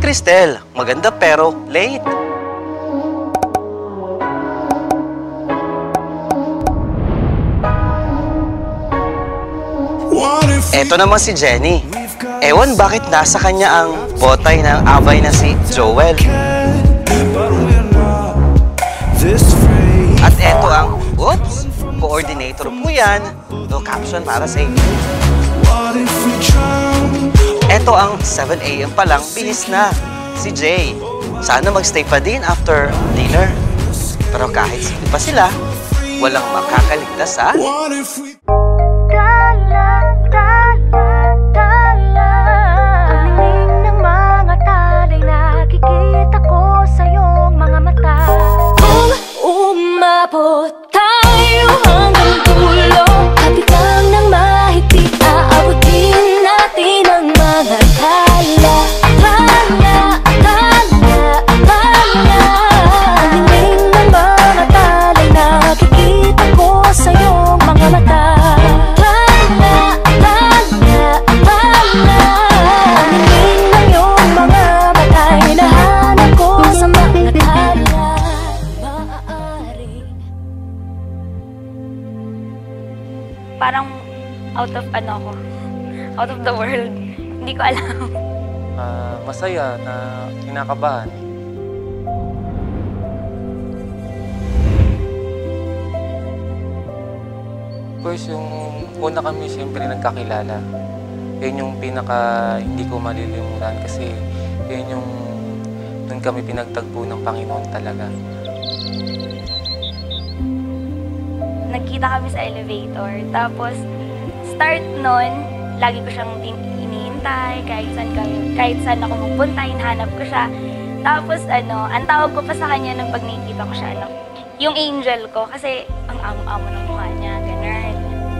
Cristel, maganda pero late. Eto naman si Jenny. Ewan bakit nasa kanya ang botay ng away na si Joel. At eto ang, oops, coordinator po yan. No caption para sa inyo. Eto ang 7 AM pa lang, bihis na. Si Jay. Sana magstay pa din after dinner. Pero kahit sino pa sila, walang makakaligtas sa... Nakikita ko sa iyong mga mata. Kung umabot tayo hanggang dulo, hapit lang ng mahigpit, aabutin natin ang mga akala. Ang hiling ng mga talay, nakikita ko sa iyong mga mata. Parang out of ako, out of the world. Hindi ko alam. Masaya na kinakabahan. First, yung una kami siyempre nagkakilala. Yun yung pinaka hindi ko malilimutan kasi yun yung doon kami pinagtagpo ng Panginoon talaga. Nagkita kami sa elevator. Tapos, start nun, lagi ko siyang hinihintay, kahit saan ako magpunta, hinahanap ko siya. Tapos, ang tawag ko pa sa kanya nung pag nakikita ko siya, yung angel ko, kasi ang amo-amo ng mukha niya, ganun.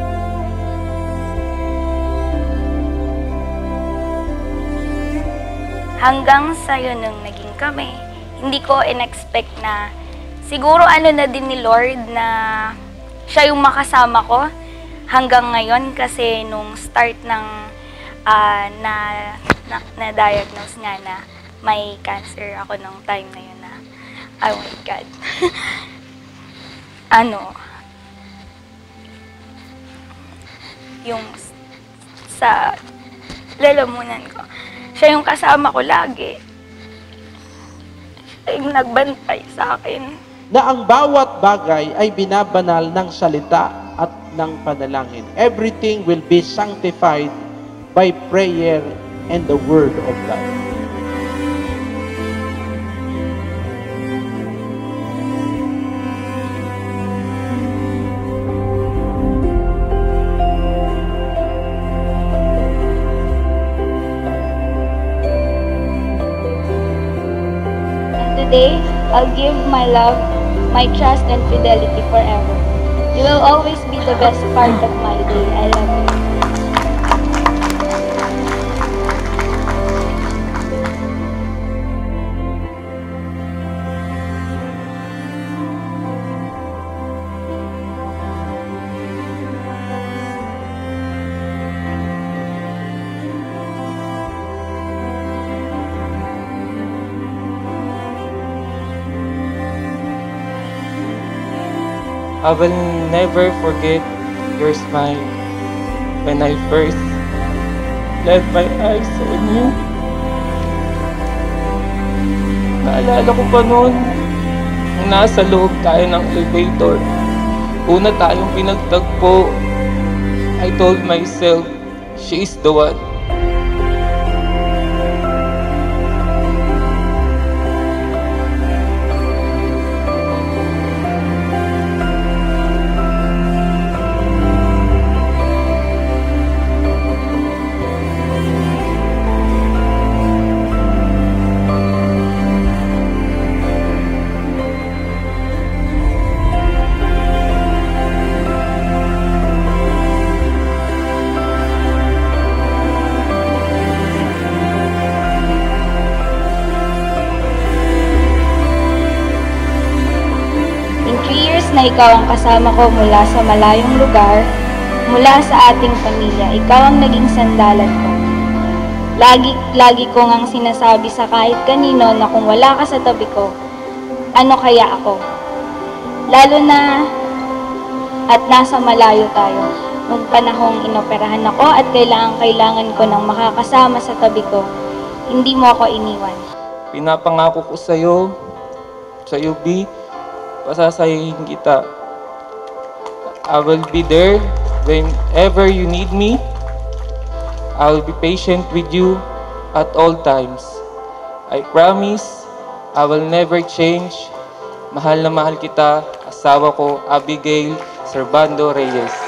Hanggang sa'yo nung naging kami, hindi ko in-expect na, siguro na din ni Lord na siya yung makasama ko hanggang ngayon kasi nung start ng na-diagnose nga na may cancer ako nung time na yun na, oh my God. Yung sa lalamunan ko, siya yung kasama ko lagi. Siya yung nagbantay sa akin. Na ang bawat bagay ay binabanal ng salita at ng panalangin. Everything will be sanctified by prayer and the Word of God. And today, I'll give my love, my trust and fidelity forever. You will always be the best part of my day. I love you. I will never forget your smile when I first laid my eyes on you. Naalala ko pa noon, nung nasa loob tayo ng elevator, una tayong pinagtagpo, I told myself, she is the one. Na ikaw ang kasama ko mula sa malayong lugar, mula sa ating pamilya, ikaw ang naging sandalan ko. Lagi ko ngang sinasabi sa kahit kanino na kung wala ka sa tabi ko, ano kaya ako? Lalo na at nasa malayo tayo. Nung panahong inoperahan ako at kailangan ko ng makakasama sa tabi ko, hindi mo ako iniwan. Pinapangako ko sa'yo, B, pasasayahin kita. I will be there whenever you need me. I will be patient with you at all times. I promise, I will never change. Mahal na mahal kita, asawa ko, Abigail Servando Reyes.